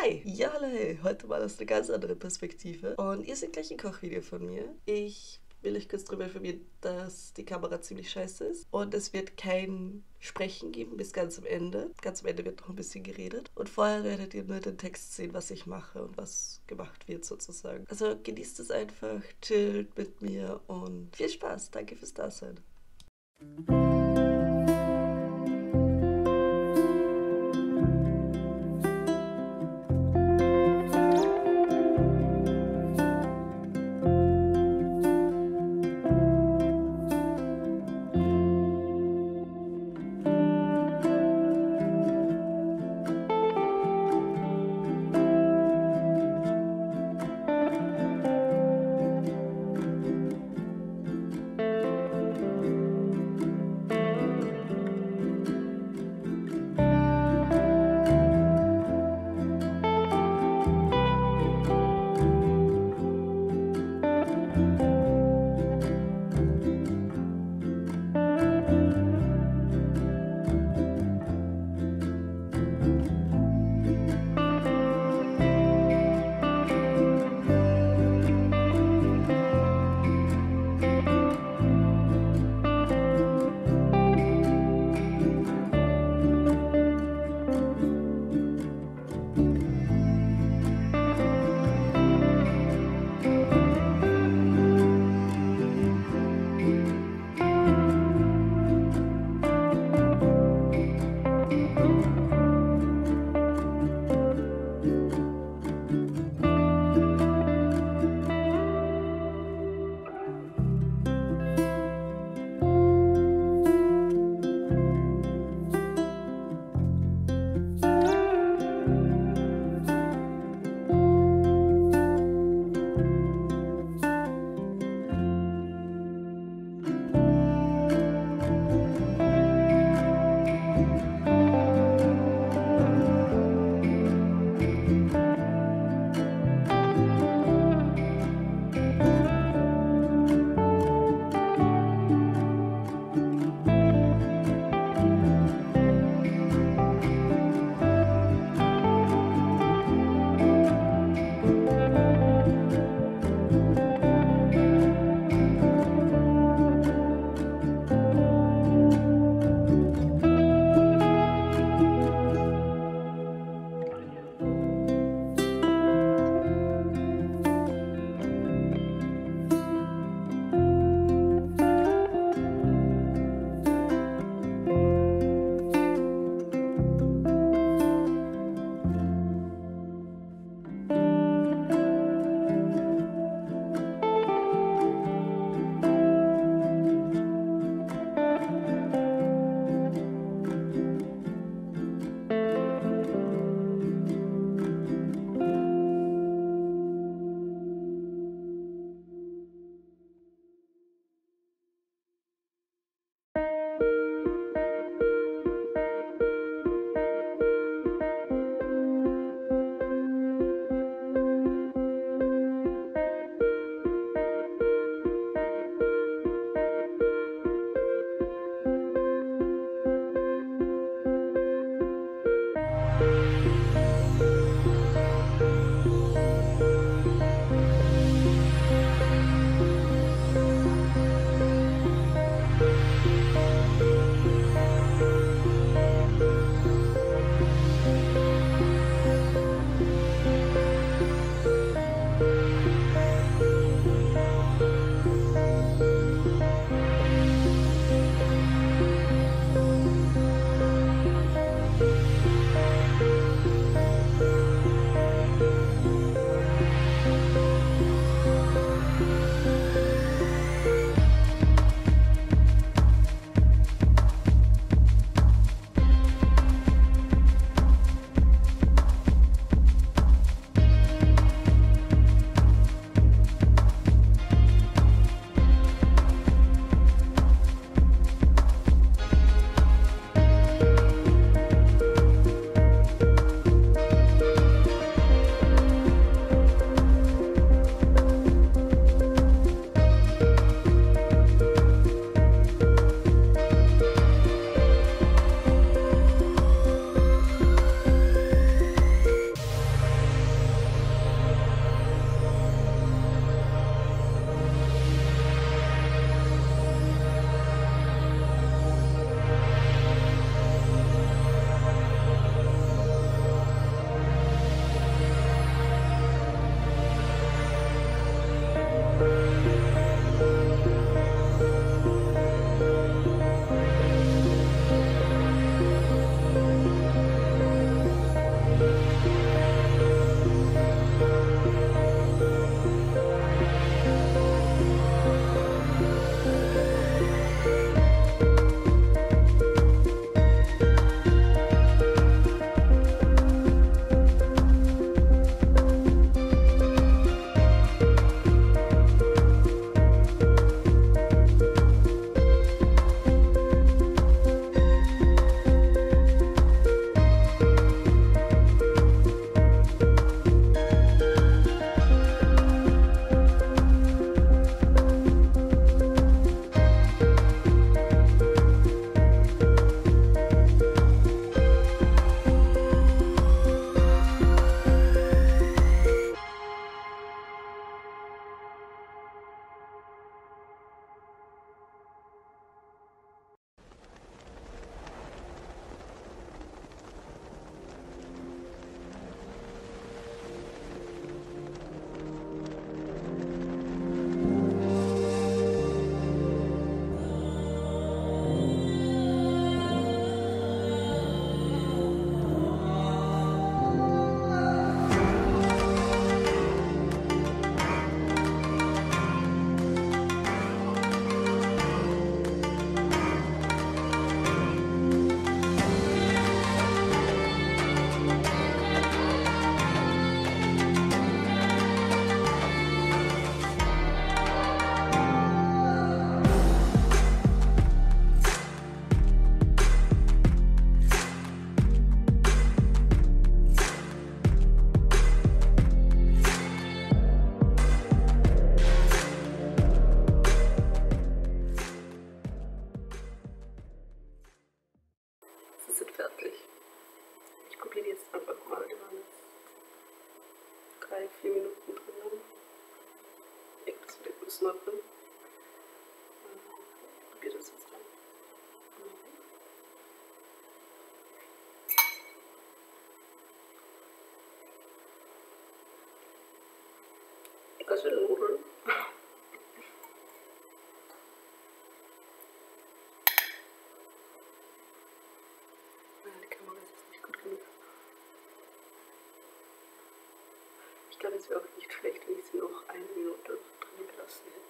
Hi! Ja, hallo, hey. Heute mal aus einer ganz anderen Perspektive. Und ihr seht gleich ein Kochvideo von mir. Ich will euch kurz darüber informieren, dass die Kamera ziemlich scheiße ist. Und es wird kein Sprechen geben bis ganz am Ende. Ganz am Ende wird noch ein bisschen geredet. Und vorher werdet ihr nur den Text sehen, was ich mache und was gemacht wird sozusagen. Also genießt es einfach, chillt mit mir und viel Spaß. Danke fürs Dasein. 3-4 Minuten drin haben. Das wird gut snorren. Ich probiere das jetzt dann. Das sind Nudeln. Die Kamera ist jetzt nicht gut genug. Ich glaube, es wäre auch nicht schlecht, wenn ich sie noch 1 Minute drin gelassen hätte.